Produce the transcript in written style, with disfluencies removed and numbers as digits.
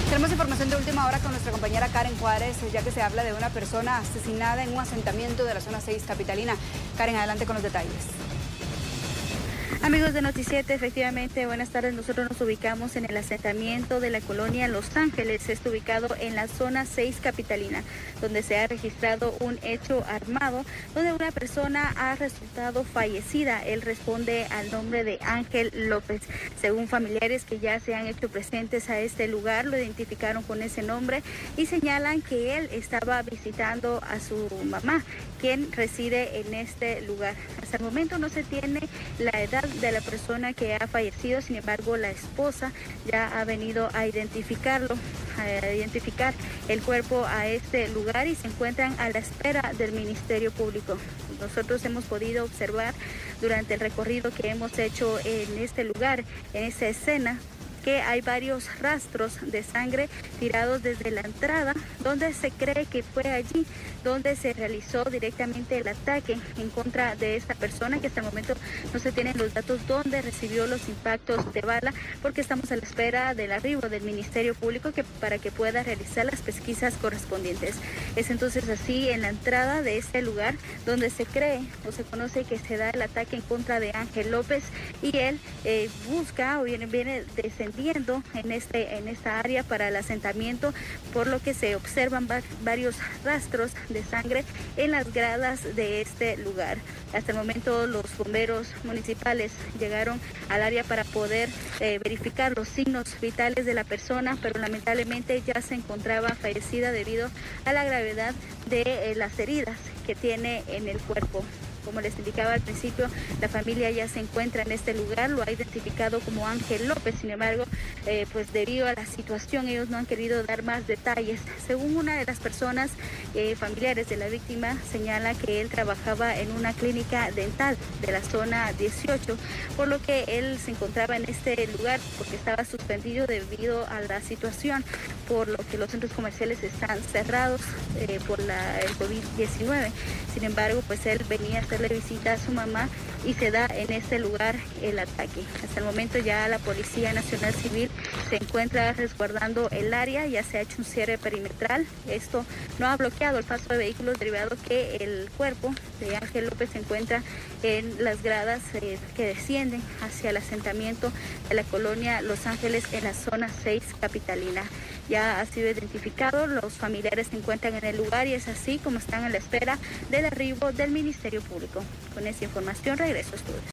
Tenemos información de última hora con nuestra compañera Karen Juárez, ya que se habla de una persona asesinada en un asentamiento de la zona 6 capitalina. Karen, adelante con los detalles. Amigos de Noticiete, efectivamente, buenas tardes. Nosotros nos ubicamos en el asentamiento de la colonia Los Ángeles. Está ubicado en la zona 6 capitalina, donde se ha registrado un hecho armado, donde una persona ha resultado fallecida. Él responde al nombre de Ángel López. Según familiares que ya se han hecho presentes a este lugar, lo identificaron con ese nombre y señalan que él estaba visitando a su mamá, quien reside en este lugar. Hasta el momento no se tiene la edad de la persona que ha fallecido, sin embargo la esposa ya ha venido a identificar el cuerpo a este lugar y se encuentran a la espera del Ministerio Público. Nosotros hemos podido observar durante el recorrido que hemos hecho en este lugar, en esta escena, que hay varios rastros de sangre tirados desde la entrada, donde se cree que fue allí donde se realizó directamente el ataque en contra de esta persona, que hasta el momento no se tienen los datos donde recibió los impactos de bala, porque estamos a la espera del arribo del Ministerio Público para que pueda realizar las pesquisas correspondientes. Es entonces así en la entrada de este lugar donde se cree o se conoce que se da el ataque en contra de Ángel López, y él busca o viene descendiendo en esta área para el asentamiento, por lo que se observan varios rastros de sangre en las gradas de este lugar. Hasta el momento los bomberos municipales llegaron al área para poder verificar los signos vitales de la persona, pero lamentablemente ya se encontraba fallecida debido a la gravedad de las heridas que tiene en el cuerpo. Como les indicaba al principio, la familia ya se encuentra en este lugar, lo ha identificado como Ángel López. Sin embargo, pues debido a la situación, ellos no han querido dar más detalles. Según una de las personas familiares de la víctima, señala que él trabajaba en una clínica dental de la zona 18, por lo que él se encontraba en este lugar porque estaba suspendido debido a la situación, por lo que los centros comerciales están cerrados por el COVID-19. Sin embargo, pues él venía a hacerle visita a su mamá y se da en este lugar el ataque. Hasta el momento ya la Policía Nacional Civil se encuentra resguardando el área, ya se ha hecho un cierre perimetral. Esto no ha bloqueado el paso de vehículos, derivado que el cuerpo de Ángel López se encuentra en las gradas que descienden hacia el asentamiento de la colonia Los Ángeles en la zona 6 capitalina. Ya ha sido identificado, los familiares se encuentran en el lugar y es así como están a la espera del arribo del Ministerio Público. Con esa información regreso a estudios.